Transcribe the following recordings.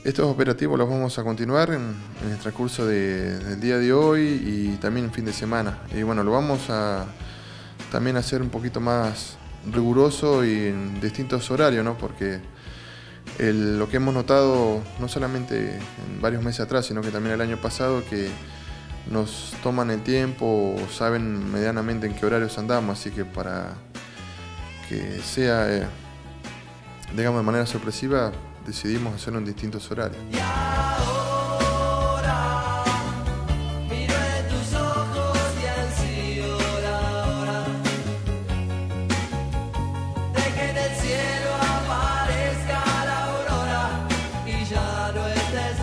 Estos operativos los vamos a continuar en el transcurso del día de hoy y también en fin de semana. Y bueno, lo vamos a también hacer un poquito más riguroso y en distintos horarios, ¿no? Porque lo que hemos notado, no solamente en varios meses atrás, sino que también el año pasado, que nos toman el tiempo o saben medianamente en qué horarios andamos, así que para que sea, digamos, de manera sorpresiva, decidimos hacerlo en distintos horarios. Y ahora miro en tus ojos y ansío la hora de que en el cielo aparezca la aurora y ya no estés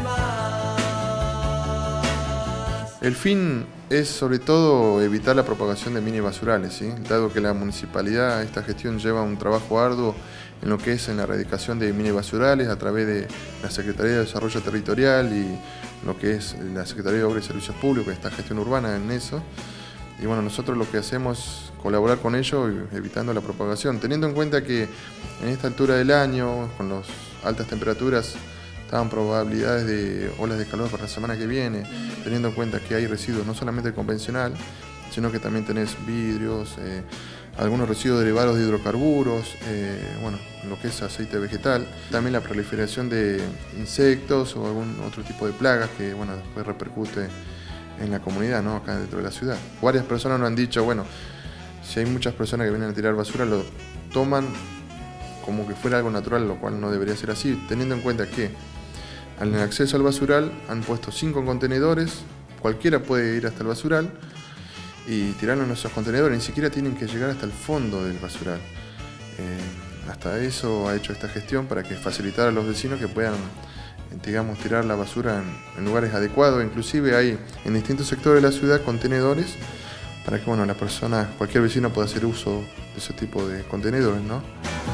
más. El fin es sobre todo evitar la propagación de mini basurales, ¿sí? Dado que la municipalidad, esta gestión lleva un trabajo arduo en lo que es en la erradicación de mini basurales a través de la Secretaría de Desarrollo Territorial y lo que es la Secretaría de Obras y Servicios Públicos, esta gestión urbana en eso. Y bueno, nosotros lo que hacemos es colaborar con ellos evitando la propagación, teniendo en cuenta que en esta altura del año, con las altas temperaturas, estaban probabilidades de olas de calor para la semana que viene, teniendo en cuenta que hay residuos no solamente el convencional, sino que también tenés vidrios, algunos residuos derivados de hidrocarburos, bueno, lo que es aceite vegetal, también la proliferación de insectos o algún otro tipo de plagas que bueno, después repercute en la comunidad, ¿no? Acá dentro de la ciudad. Varias personas nos han dicho, bueno, si hay muchas personas que vienen a tirar basura, lo toman como que fuera algo natural, lo cual no debería ser así, teniendo en cuenta que en el acceso al basural han puesto 5 contenedores, cualquiera puede ir hasta el basural y tirarlo en esos contenedores, ni siquiera tienen que llegar hasta el fondo del basural. Hasta eso ha hecho esta gestión para que facilitar a los vecinos que puedan, digamos, tirar la basura en lugares adecuados. Inclusive hay en distintos sectores de la ciudad contenedores para que bueno, la persona, cualquier vecino pueda hacer uso de ese tipo de contenedores, ¿no?